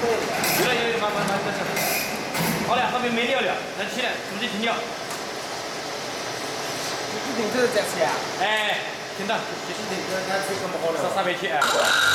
有了，慢，这是。好了，后面没料了，能吃了，直接停掉。 你停这是在吃啊？ 哎，停的， 你停这，那吃这么好了。 300去哎。